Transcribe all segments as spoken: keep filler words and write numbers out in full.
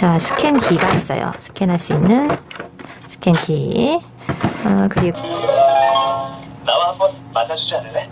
자, 스캔 키가 있어요. 스캔할 수 있는 스캔 키. 어, 그리고 나와 한번 만나주지 않을래?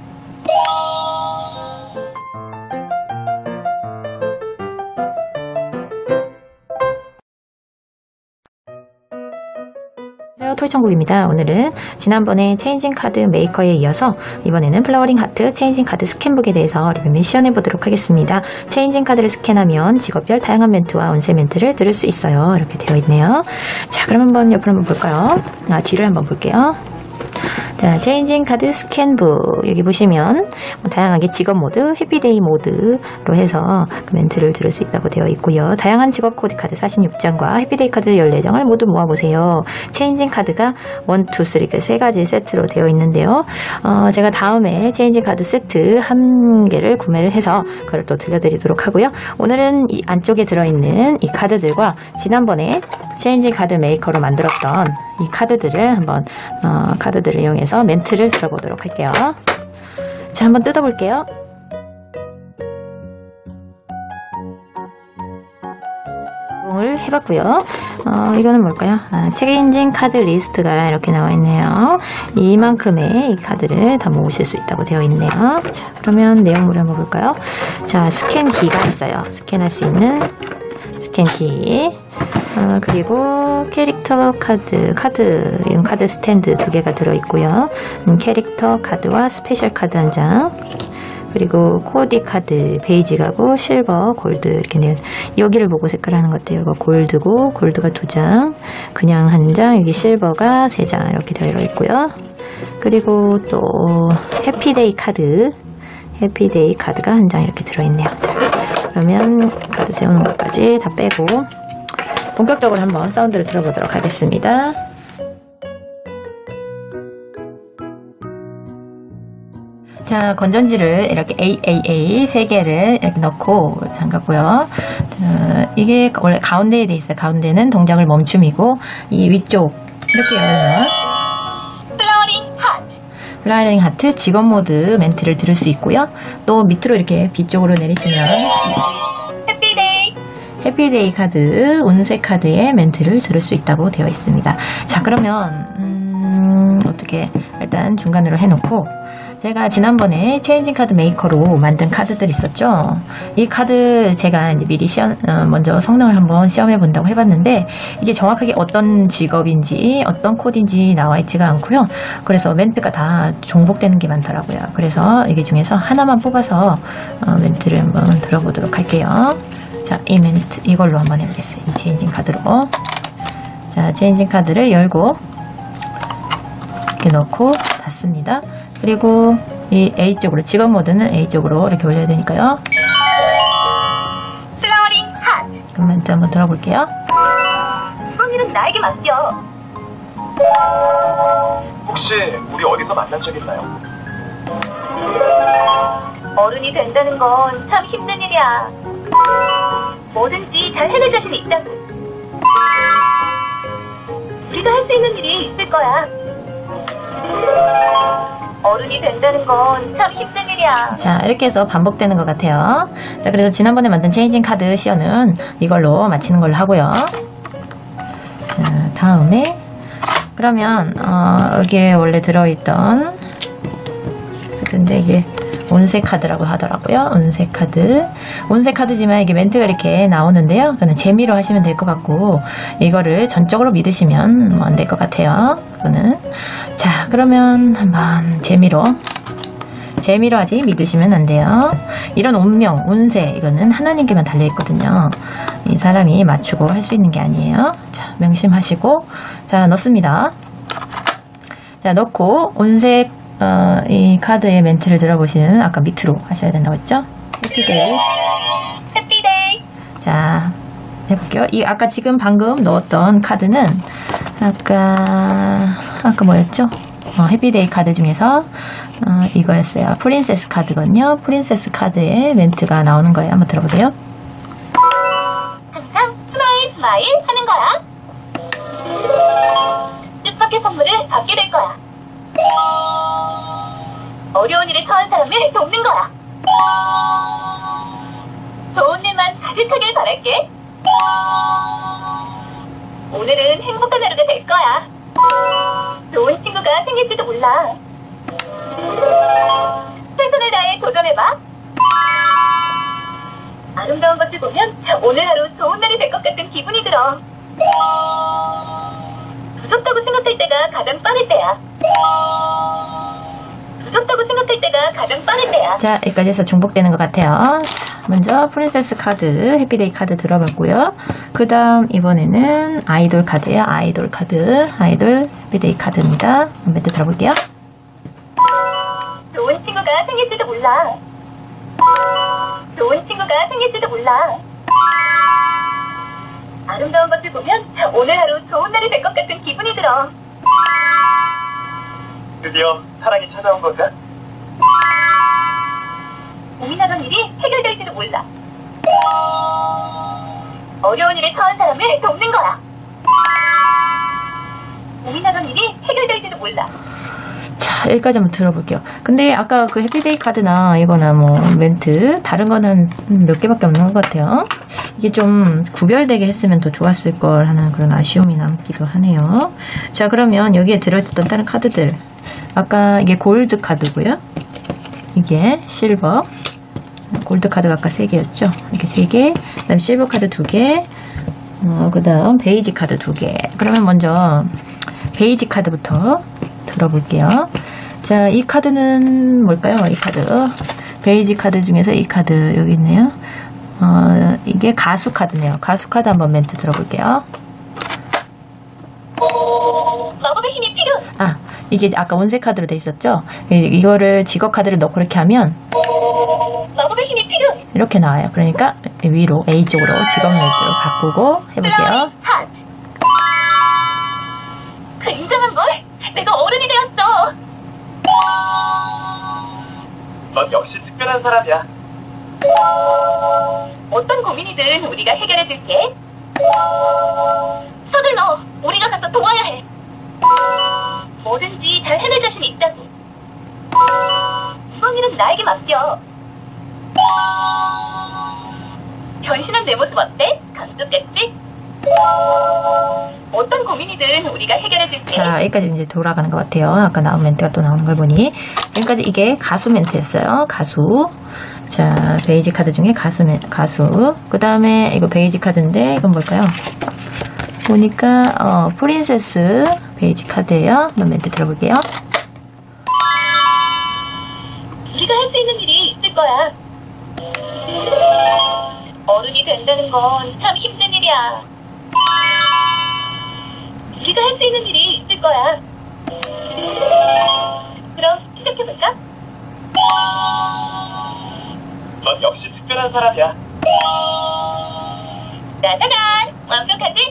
토이천국입니다. 오늘은 지난번에 체인징 카드 메이커에 이어서 이번에는 플라워링 하트 체인징 카드 스캔북에 대해서 리뷰 시연해 보도록 하겠습니다. 체인징 카드를 스캔하면 직업별 다양한 멘트와 운세 멘트를 들을 수 있어요. 이렇게 되어 있네요. 자, 그럼 한번 옆으로 한번 볼까요? 아, 뒤를 한번 볼게요. 자, 체인징 카드 스캔북 여기 보시면 뭐 다양하게 직업 모드, 해피데이 모드로 해서 그 멘트를 들을 수 있다고 되어 있고요. 다양한 직업 코드 카드 사십육 장과 해피데이 카드 열네 장을 모두 모아보세요. 체인징 카드가 일, 이, 삼 이렇게 세 가지 세트로 되어 있는데요. 어, 제가 다음에 체인징 카드 세트 한 개를 구매를 해서 그걸 또 들려드리도록 하고요. 오늘은 이 안쪽에 들어있는 이 카드들과 지난번에 체인징 카드 메이커로 만들었던 이 카드들을 한번 어, 카드들을 이용해서 멘트를 들어보도록 할게요. 자, 한번 뜯어볼게요. 을 해봤고요. 어, 이거는 뭘까요? 아, 체인징 카드 리스트가 이렇게 나와 있네요. 이만큼의 이 카드를 다 모으실 수 있다고 되어 있네요. 자, 그러면 내용물을 한번 볼까요? 자, 스캔 키가 있어요. 스캔할 수 있는 스캔 키. 어, 그리고 캐릭터 카드, 카드, 이건 카드 스탠드 두 개가 들어있고요. 음, 캐릭터 카드와 스페셜 카드 한 장. 그리고 코디 카드, 베이지 가고 실버, 골드 이렇게 내요. 여기를 보고 색깔 하는 것 같아요. 이거 골드고, 골드가 두 장, 그냥 한 장, 여기 실버가 세 장 이렇게 되어 있고요. 그리고 또 해피데이 카드, 해피데이 카드가 한 장 이렇게 들어있네요. 자, 그러면 카드 세우는 것까지 다 빼고 본격적으로 한번 사운드를 들어보도록 하겠습니다. 자, 건전지를 이렇게 에이에이에이 세 개를 이렇게 넣고 잠갔고요. 자, 이게 원래 가운데에 돼 있어요. 가운데는 동작을 멈춤이고 이 위쪽 이렇게 열면 플라워링 하트 플라워링 하트 직업 모드 멘트를 들을 수 있고요. 또 밑으로 이렇게 뒤쪽으로 내리시면 해피데이 해피데이 카드, 운세 카드의 멘트를 들을 수 있다고 되어 있습니다. 자, 그러면 음, 어떻게 일단 중간으로 해놓고 제가 지난번에 체인징 카드 메이커로 만든 카드들 있었죠. 이 카드 제가 이제 미리 시험, 어, 먼저 성능을 한번 시험해 본다고 해봤는데 이게 정확하게 어떤 직업인지 어떤 코드인지 나와 있지가 않고요. 그래서 멘트가 다重복되는 게 많더라고요. 그래서 이게 중에서 하나만 뽑아서 어, 멘트를 한번 들어보도록 할게요. 자, 이 멘트 이걸로 한번 해보겠어요. 이 체인징 카드로. 자, 체인징 카드를 열고 이렇게 넣고 닫습니다. 그리고 이 A 쪽으로, 직업 모드는 A 쪽으로 이렇게 올려야 되니까요. 플라워링 하트 그럼 멘트 한번 들어볼게요. 언니는 나에게 맡겨. 혹시 우리 어디서 만난 적 있나요? 어른이 된다는 건 참 힘든 일이야. 뭐든지 잘 해낼 자신이 있다고. 우리가 할 수 있는 일이 있을 거야. 어른이 된다는 건 참 힘든 일이야. 자, 이렇게 해서 반복되는 것 같아요. 자, 그래서 지난번에 만든 체인징 카드 시연은 이걸로 마치는 걸로 하고요. 자, 다음에 그러면 어, 여기에 원래 들어있던 근데 이게 운세 카드라고 하더라고요. 운세 카드. 운세 카드지만 이게 멘트가 이렇게 나오는데요. 그거는 재미로 하시면 될 것 같고 이거를 전적으로 믿으시면 안 될 것 같아요. 그거는. 자, 그러면 한번 재미로 재미로 하지 믿으시면 안 돼요. 이런 운명, 운세 이거는 하나님께만 달려있거든요. 이 사람이 맞추고 할 수 있는 게 아니에요. 자, 명심하시고 자, 넣습니다. 자, 넣고 운세 어, 이 카드의 멘트를 들어보시는 아까 밑으로 하셔야 된다고 했죠? 해피데이. 해피데이. 자, 해볼게요. 이 아까 지금 방금 넣었던 카드는 아까 아까 뭐였죠? 어, 해피데이 카드 중에서 어, 이거였어요. 프린세스 카드거든요. 프린세스 카드의 멘트가 나오는 거예요. 한번 들어보세요. 항상 스마일 스마일 하는 거야. 뜻밖의 선물을 받게 될 거야. 어려운 일에 처한 사람을 돕는 거야. 좋은 일만 가득하길 바랄게. 오늘은 행복한 하루가 될 거야. 좋은 친구가 생길지도 몰라. 최선을 다해 도전해봐. 아름다운 것을 보면 오늘 하루 좋은 날이 될 것 같은 기분이 들어. 부족하고 생각할 때가 가장 빠를 때야. 부족하고 생각할 때가 가장 빠를 때야. 자, 여기까지 해서 중복되는 것 같아요. 먼저 프린세스 카드, 해피데이 카드 들어봤고요. 그 다음 이번에는 아이돌 카드예요. 아이돌 카드, 아이돌 해피데이 카드입니다. 멘트 들어볼게요. 좋은 친구가 생길지도 몰라. 좋은 친구가 생길지도 몰라. 아름다운 것을 보면 오늘 하루 좋은 날이 될 것 같은 기분이 들어. 드디어 사랑이 찾아온 건가? 고민하던 일이 해결될지도 몰라. 어려운 일에 처한 사람을 돕는 거야. 고민하던 일이 해결될지도 몰라. 자, 여기까지 한번 들어볼게요. 근데 아까 그 해피데이 카드나 이거나 뭐 멘트 다른 거는 몇 개밖에 없는 것 같아요. 이게 좀 구별되게 했으면 더 좋았을 걸 하는 그런 아쉬움이 남기도 하네요. 자, 그러면 여기에 들어있었던 다른 카드들, 아까 이게 골드 카드고요. 이게 실버, 골드 카드가 아까 세 개였죠. 이렇게 세 개, 그 다음 실버 카드 두 개, 어, 그 다음 베이지 카드 두 개. 그러면 먼저 베이지 카드부터 들어볼게요. 자, 이 카드는 뭘까요? 이 카드, 베이지 카드 중에서 이 카드 여기 있네요. 어, 이게 가수 카드네요. 가수 카드 한번 멘트 들어볼게요. 마법의 힘이 필요. 아, 이게 아까 원색 카드로 돼 있었죠? 이, 이거를 직업 카드를 넣고 이렇게 하면 마법의 힘이 필요. 이렇게 나와요. 그러니까 위로 A 쪽으로 직업 멘트로 바꾸고 해볼게요. 핫. 굉장한 걸. 내가 어른이 되었어. 넌 역시 특별한 사람이야. 어떤 고민이든 우리가 해결해줄게. 서둘러. 우리가 가서 도와야 해. 뭐든지 잘 해낼 자신이 있다고. 이번 일은 나에게 맡겨. 변신한 내 모습 어때? 감쪽같지? 어떤 고민이든 우리가 해결해줄게. 자, 여기까지 이제 돌아가는 것 같아요. 아까 나온 멘트가 또 나오는 걸 보니. 여기까지 이게 가수 멘트였어요. 가수. 자, 베이지 카드 중에 가수, 멘, 가수. 그 다음에 이거 베이지 카드인데, 이건 뭘까요? 보니까, 어, 프린세스 베이지 카드예요. 한번 멘트 들어볼게요. 우리가 할 수 있는 일이 있을 거야. 어른이 된다는 건 참 힘든 일이야. 우리가 할 수 있는 일이 있을 거야. 그럼 시작해볼까? 넌 역시 특별한 사람이야. 짜자잔! 완벽하지?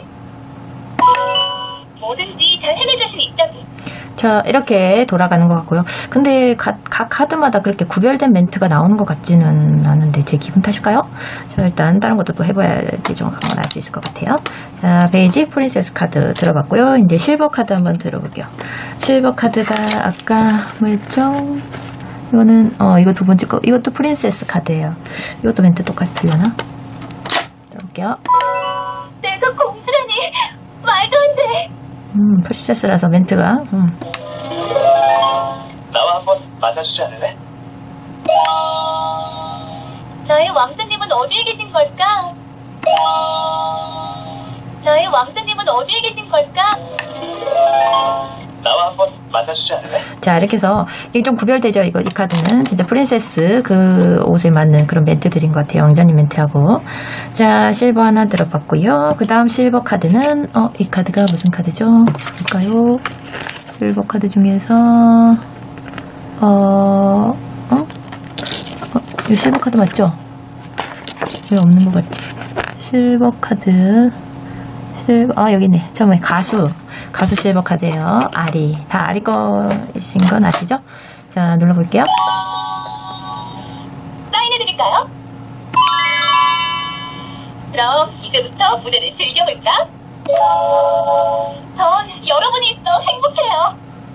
뭐든지 잘 해낼 자신이 있다고. 자, 이렇게 돌아가는 것 같고요. 근데 각, 각 카드마다 그렇게 구별된 멘트가 나오는 것 같지는 않은데 제 기분 탓일까요? 자, 일단 다른 것도 또 해봐야지 정확한 건 알 수 있을 것 같아요. 자, 베이지 프린세스 카드 들어봤고요. 이제 실버 카드 한번 들어볼게요. 실버 카드가 아까 뭐였죠? 이거는 어 이거 두 번째 거, 이것도 프린세스 카드예요. 이것도 멘트 똑같으려나? 들어볼게요. 내가 공주라니 말도 안 돼. 음, 프린세스라서 멘트가 음. 나와 한번 만나주지 않을래? 나의 왕자님은 어디에 계신 걸까? 나의 왕자님은 어디에 계신 걸까? 나와 한번 만나주지 않을래? 자, 이렇게 해서 이게 좀 구별되죠. 이거 이 카드는 진짜 프린세스 그 옷에 맞는 그런 멘트들인 것 같아요. 왕자님 멘트하고. 자, 실버 하나 들어봤고요. 그 다음 실버 카드는 어, 이 카드가 무슨 카드죠? 볼까요? 실버 카드 중에서 어, 어, 어, 이 실버 카드 맞죠? 왜 없는 것 같지? 실버 카드, 실버, 아, 여기 있네. 처음에 가수. 가수 실버 카드예요. 아리. 다 아리 거이신 건 아시죠? 자, 눌러볼게요. 사인해드릴까요? 그럼 이제부터 무대를 즐겨볼까? 전 여러분이 있어 행복해요.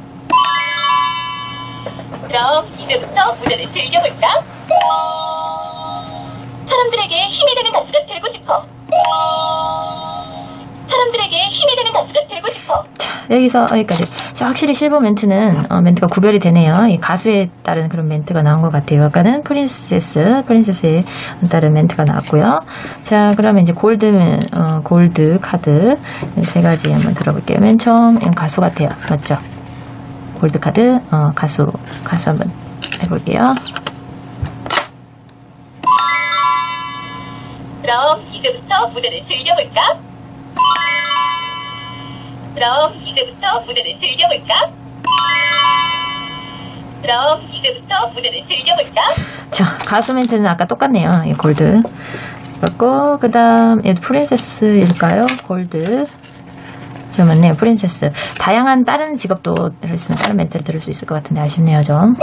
그럼 이제부터 무대를 즐겨볼까? 사람들에게 힘이 되는 가수가 되고 싶어. 사람들에게 힘이 되는 가수가 되고 싶어. 여기서 여기까지. 자, 확실히 실버 멘트는 어, 멘트가 구별이 되네요. 이 가수에 따른 그런 멘트가 나온 것 같아요. 아까는 프린세스, 프린세스에 따른 멘트가 나왔고요. 자, 그러면 이제 골드, 어, 골드 카드 세 가지 한번 들어볼게요. 맨 처음 이건 가수 같아요. 맞죠? 골드 카드, 어, 가수, 가수 한번 해볼게요. 그럼 이제부터 무대를 즐겨볼까? 그럼 이제부터 무대를 즐겨볼까? 그럼 이제부터 무대를 즐겨볼까? 자, 가수 멘트는 아까 똑같네요. 이 골드 맞고, 그 다음 얘도 프린세스일까요? 골드. 저 맞네요. 프린세스. 다양한 다른 직업도 들어있으면 다른 멘트를 들을 수 있을 것 같은데 아쉽네요 좀.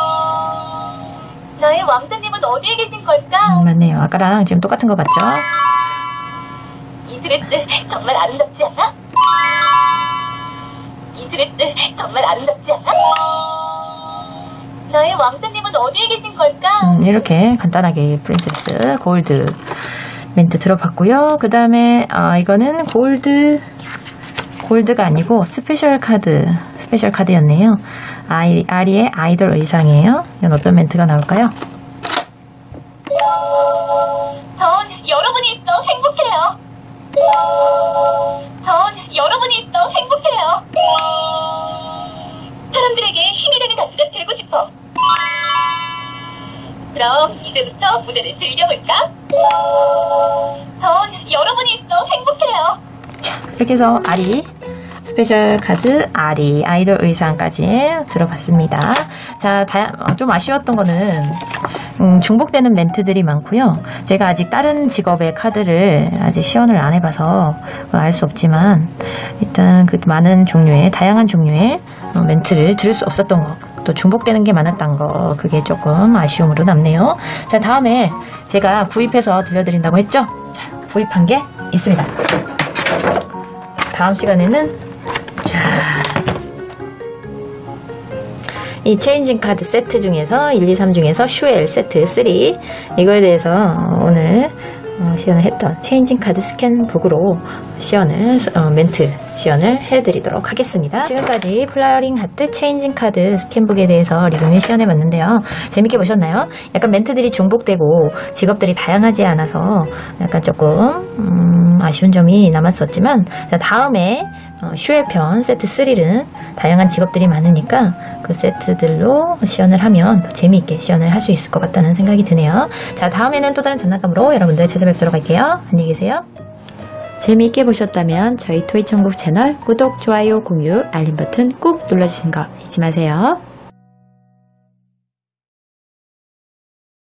나의 왕자님은 어디에 계신 걸까? 음, 맞네요. 아까랑 지금 똑같은 것 같죠? 이 드레스 정말 아름답지 않아? 이 드레스 정말 아름답지 않아? 나의 왕자님은 어디에 계신 걸까? 음, 이렇게 간단하게 프린세스 골드 멘트 들어봤고요. 그 다음에 아, 이거는 골드 골드가 아니고 스페셜 카드 스페셜 카드였네요. 아이, 아리의 아이돌 의상이에요. 이건 어떤 멘트가 나올까요? 전 여러분이 있어 행복해요. 전 여러분이 있어 행복해요. 사람들에게 힘이 되는 가수가 되고 싶어. 그럼 이제부터 무대를 즐겨볼까? 전 여러분이 있어 행복해요. 자, 이렇게 해서 아리 스페셜 카드 아리 아이돌 의상까지 들어봤습니다. 자, 다양, 좀 아쉬웠던 거는 음, 중복되는 멘트들이 많고요. 제가 아직 다른 직업의 카드를 아직 시연을 안 해봐서 알 수 없지만 일단 그 많은 종류의 다양한 종류의 어, 멘트를 들을 수 없었던 거, 또 중복되는 게 많았던 거, 그게 조금 아쉬움으로 남네요. 자, 다음에 제가 구입해서 들려드린다고 했죠? 자, 구입한 게 있습니다. 다음 시간에는 자, 이 체인징 카드 세트 중에서 일, 이, 삼 중에서 슈엘 세트 삼 이거에 대해서 오늘 어, 시연을 했던 체인징 카드 스캔북으로 시연을 어, 멘트 시연을 해드리도록 하겠습니다. 지금까지 플라워링 하트 체인징 카드 스캔북에 대해서 리뷰 시연해봤는데요. 재밌게 보셨나요? 약간 멘트들이 중복되고 직업들이 다양하지 않아서 약간 조금 음, 아쉬운 점이 남았었지만, 자, 다음에 어, 슈엘편 세트 삼는 다양한 직업들이 많으니까 그 세트들로 시연을 하면 더 재미있게 시연을 할 수 있을 것 같다는 생각이 드네요. 자, 다음에는 또 다른 장난감으로 여러분들 찾아뵙도록 할게요. 안녕히 계세요. 재미있게 보셨다면 저희 토이천국 채널 구독, 좋아요, 공유, 알림 버튼 꾹 눌러주시는 거 잊지 마세요.